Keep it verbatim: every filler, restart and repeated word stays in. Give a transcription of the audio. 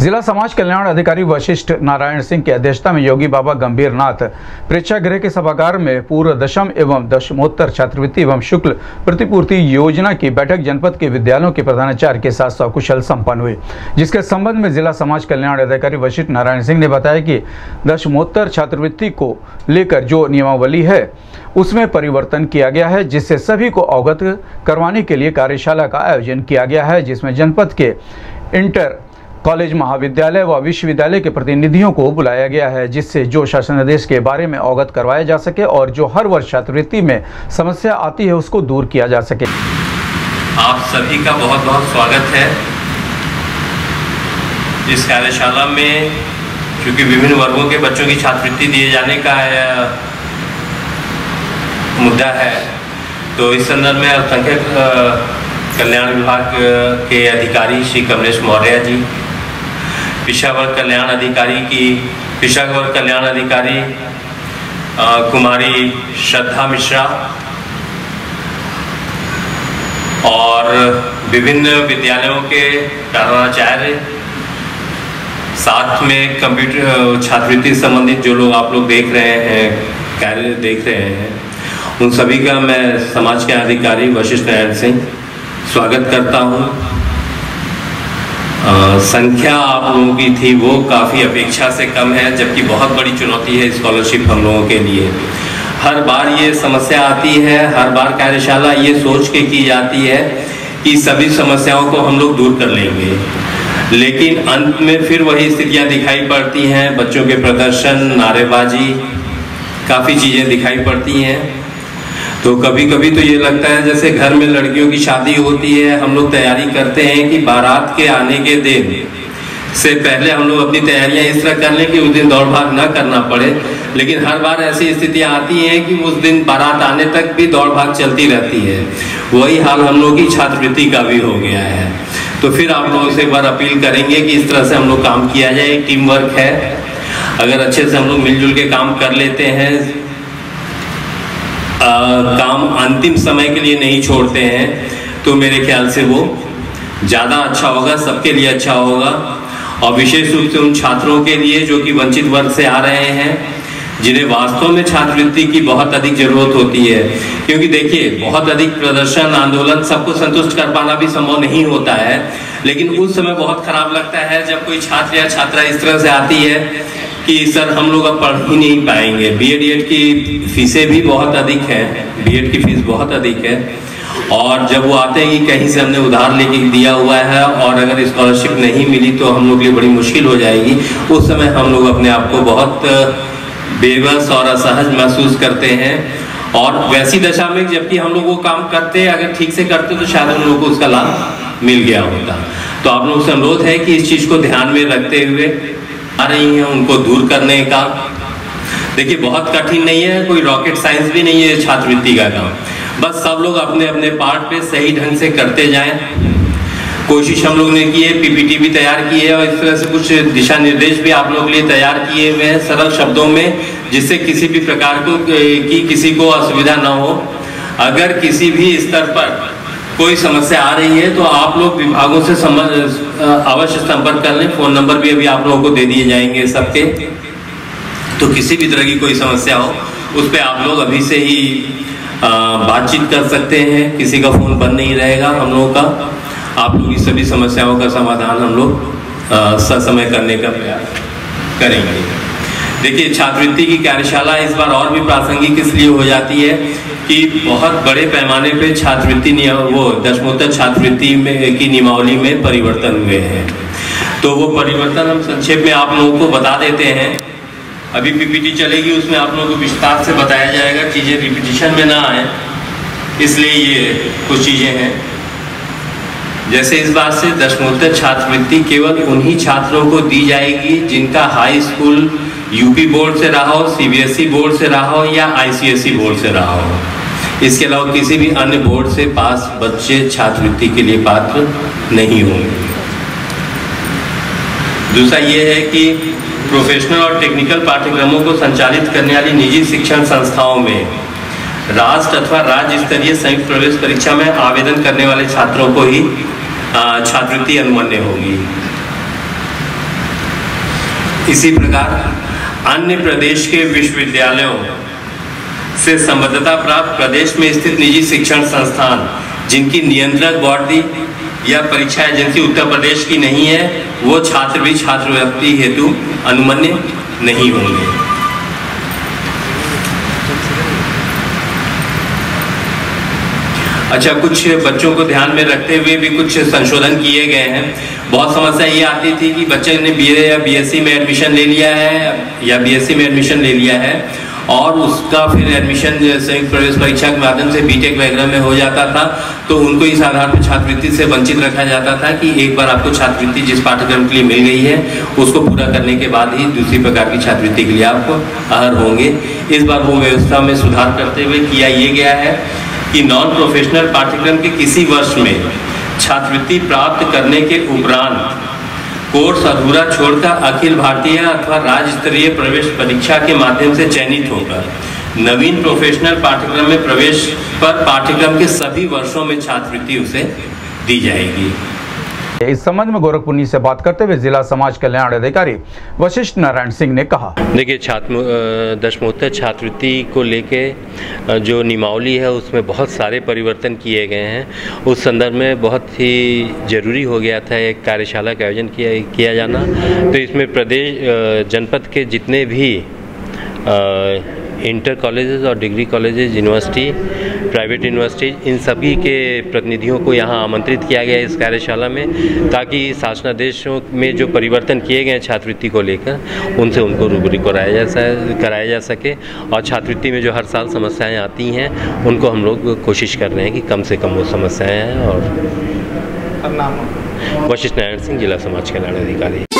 जिला समाज कल्याण अधिकारी वशिष्ठ नारायण सिंह की अध्यक्षता में योगी बाबा गंभीरनाथ प्रेक्षागृह के सभागार में पूर्व दशम एवं दशमोत्तर छात्रवृत्ति एवं शुल्क प्रतिपूर्ति योजना की बैठक जनपद के विद्यालयों के प्रधानाचार्य के साथ सकुशल संपन्न हुई, जिसके संबंध में जिला समाज कल्याण अधिकारी वशिष्ठ नारायण सिंह ने बताया कि दशमोत्तर छात्रवृत्ति को लेकर जो नियमावली है उसमें परिवर्तन किया गया है, जिससे सभी को अवगत करवाने के लिए कार्यशाला का आयोजन किया गया है, जिसमें जनपद के इंटर कॉलेज, महाविद्यालय व विश्वविद्यालय के प्रतिनिधियों को बुलाया गया है, जिससे जो शासनादेश के बारे में अवगत करवाया जा सके और जो हर वर्ष छात्रवृत्ति में समस्या आती है उसको दूर किया जा सके। आप सभी का बहुत बहुत स्वागत है इस कार्यशाला में। क्योंकि विभिन्न वर्गों के बच्चों की छात्रवृत्ति दिए जाने का मुद्दा है, तो इस संदर्भ में अल्पसंख्यक कल्याण विभाग के अधिकारी श्री कमलेश मौर्य जी, पिछड़ा वर्ग कल्याण अधिकारी की पिछड़ा वर्ग कल्याण अधिकारी कुमारी श्रद्धा मिश्रा और विभिन्न विद्यालयों के प्रधानाचार्य, साथ में कंप्यूटर छात्रवृत्ति संबंधित जो लोग आप लोग देख रहे हैं कार्य देख रहे हैं, उन सभी का मैं समाज के अधिकारी वशिष्ठ नारायण सिंह स्वागत करता हूं। आ, संख्या आप लोगों की थी वो काफ़ी अपेक्षा से कम है, जबकि बहुत बड़ी चुनौती है स्कॉलरशिप हम लोगों के लिए। हर बार ये समस्या आती है, हर बार कार्यशाला ये सोच के की जाती है कि सभी समस्याओं को हम लोग दूर कर लेंगे, लेकिन अंत में फिर वही स्थितियां दिखाई पड़ती हैं। बच्चों के प्रदर्शन, नारेबाजी, काफ़ी चीज़ें दिखाई पड़ती हैं। तो कभी कभी तो ये लगता है जैसे घर में लड़कियों की शादी होती है, हम लोग तैयारी करते हैं कि बारात के आने के दिन से पहले हम लोग अपनी तैयारियां इस तरह कर लें कि उस दिन दौड़ भाग ना करना पड़े, लेकिन हर बार ऐसी स्थितियां आती हैं कि उस दिन बारात आने तक भी दौड़ भाग चलती रहती है। वही हाल हम लोग की छात्रवृत्ति का भी हो गया है। तो फिर आप लोगों से एक बार अपील करेंगे कि इस तरह से हम लोग काम किया जाए। टीम वर्क है, अगर अच्छे से हम लोग मिलजुल के काम कर लेते हैं, आ, काम अंतिम समय के लिए नहीं छोड़ते हैं, तो मेरे ख्याल से वो ज़्यादा अच्छा होगा, सबके लिए अच्छा होगा। और विशेष रूप से उन छात्रों के लिए जो कि वंचित वर्ग से आ रहे हैं, जिन्हें वास्तव में छात्रवृत्ति की बहुत अधिक जरूरत होती है। क्योंकि देखिए, बहुत अधिक प्रदर्शन, आंदोलन सबको संतुष्ट कर पाना भी संभव नहीं होता है, लेकिन उस समय बहुत खराब लगता है जब कोई छात्र या छात्रा इस तरह से आती है कि सर हम लोग अब पढ़ ही नहीं पाएंगे। बीए डीएड की फीसें भी बहुत अधिक हैं, बीएड की फीस बहुत अधिक है, और जब वो आते हैं कि कहीं से हमने उधार लेके दिया हुआ है और अगर स्कॉलरशिप नहीं मिली तो हम लोग के लिए बड़ी मुश्किल हो जाएगी, उस समय हम लोग अपने आप को बहुत बेबस और असहज महसूस करते हैं। और वैसी दशा में जबकि हम लोग वो काम करते, अगर ठीक से करते तो शायद हम लोग को उसका लाभ मिल गया होता। तो आप लोगों से अनुरोध है कि इस चीज़ को ध्यान में रखते हुए आ रही हैं उनको दूर करने का। देखिए, बहुत कठिन नहीं है, कोई रॉकेट साइंस भी नहीं है छात्रवृत्ति का काम। बस सब लोग अपने अपने पार्ट पे सही ढंग से करते जाएं। कोशिश हम लोग ने की है, पीपीटी भी तैयार की है और इस तरह से कुछ दिशा निर्देश भी आप लोगों के लिए तैयार किए हुए हैं सरल शब्दों में, जिससे किसी भी प्रकार को की किसी को असुविधा ना हो। अगर किसी भी स्तर पर कोई समस्या आ रही है तो आप लोग विभागों से अवश्य संपर्क कर लें। फोन नंबर भी अभी आप लोगों को दे दिए जाएंगे सबके। तो किसी भी तरह की कोई समस्या हो उस पर आप लोग अभी से ही बातचीत कर सकते हैं, किसी का फोन बंद नहीं रहेगा हम लोगों का। आप लोग की सभी समस्याओं का समाधान हम लोग ससमय करने का प्रयास करेंगे। देखिए, छात्रवृत्ति की कार्यशाला इस बार और भी प्रासंगिक इसलिए हो जाती है कि बहुत बड़े पैमाने पे छात्रवृत्ति वो दशमोत्तर छात्रवृत्ति में की नियमावली में परिवर्तन हुए हैं। तो वो परिवर्तन हम संक्षेप में आप लोगों को बता देते हैं। अभी पीपीटी चलेगी, उसमें आप लोगों को विस्तार से बताया जाएगा, चीज़ें रिपीटिशन में ना आए, इसलिए ये कुछ चीज़ें हैं। जैसे इस बार से दशमोत्तर छात्रवृत्ति केवल उन्हीं छात्रों को दी जाएगी जिनका हाई स्कूल यूपी बोर्ड से रहा हो, सीबीएसई बोर्ड से रहा हो या आईसीएसई बोर्ड से रहा हो। इसके अलावा किसी भी अन्य बोर्ड से पास बच्चे छात्रवृत्ति के लिए पात्र नहीं होंगे। दूसरा ये है कि प्रोफेशनल और टेक्निकल पाठ्यक्रमों को संचालित करने वाली निजी शिक्षण संस्थाओं में राष्ट्र अथवा राज्य स्तरीय संयुक्त प्रवेश परीक्षा में आवेदन करने वाले छात्रों को ही छात्रवृत्ति अनुमन्य होगी। इसी प्रकार अन्य प्रदेश के विश्वविद्यालयों से संबद्धता प्राप्त प्रदेश में स्थित निजी शिक्षण संस्थान जिनकी नियंत्रक बॉडी या परीक्षा एजेंसी उत्तर प्रदेश की नहीं है, वो छात्र भी छात्रवृत्ति हेतु अनुमन्य नहीं होंगे। अच्छा, कुछ बच्चों को ध्यान में रखते हुए भी कुछ संशोधन किए गए हैं। बहुत समस्या ये आती थी कि बच्चे ने बीए या बीएससी में एडमिशन ले लिया है या बीएससी में एडमिशन ले लिया है और उसका फिर एडमिशन संयुक्त प्रवेश परीक्षा के माध्यम से बीटेक वगैरह में हो जाता था, तो उनको इस आधार पर छात्रवृत्ति से वंचित रखा जाता था कि एक बार आपको छात्रवृत्ति जिस पाठ्यक्रम के लिए मिल गई है उसको पूरा करने के बाद ही दूसरी प्रकार की छात्रवृत्ति के लिए आप अहर होंगे। इस बार वो व्यवस्था में सुधार करते हुए किया ये गया है कि नॉन प्रोफेशनल पाठ्यक्रम के किसी वर्ष में छात्रवृत्ति प्राप्त करने के उपरांत कोर्स अधूरा छोड़कर अखिल भारतीय अथवा राज्य स्तरीय प्रवेश परीक्षा के माध्यम से चयनित होकर नवीन प्रोफेशनल पाठ्यक्रम में प्रवेश पर पाठ्यक्रम के सभी वर्षों में छात्रवृत्ति उसे दी जाएगी। इस संबंध में गोरखपुर से बात करते हुए जिला समाज कल्याण अधिकारी वशिष्ठ नारायण सिंह ने कहा, देखिए, छात्र दशमोत्तर छात्रवृत्ति को लेके जो नियमावली है उसमें बहुत सारे परिवर्तन किए गए हैं। उस संदर्भ में बहुत ही ज़रूरी हो गया था एक कार्यशाला का आयोजन किया किया जाना। तो इसमें प्रदेश जनपद के जितने भी इंटर कॉलेजेस और degree colleges, university, private university, इन सभी के प्रतिनिधियों को यहाँ आमंत्रित किया गया इस कार्यशाला में, ताकि शासनादेशों में जो परिवर्तन किए गए छात्रवृत्ति को लेकर उनसे उनको रूबरू कराया जा कराया जा सके और छात्रवृत्ति में जो हर साल समस्याएं आती हैं उनको हम लोग कोशिश कर रहे हैं कि कम से कम वो समस्याएँ हैं। और वशिष्ठ नारायण सिंह, जिला समाज कल्याण अधिकारी।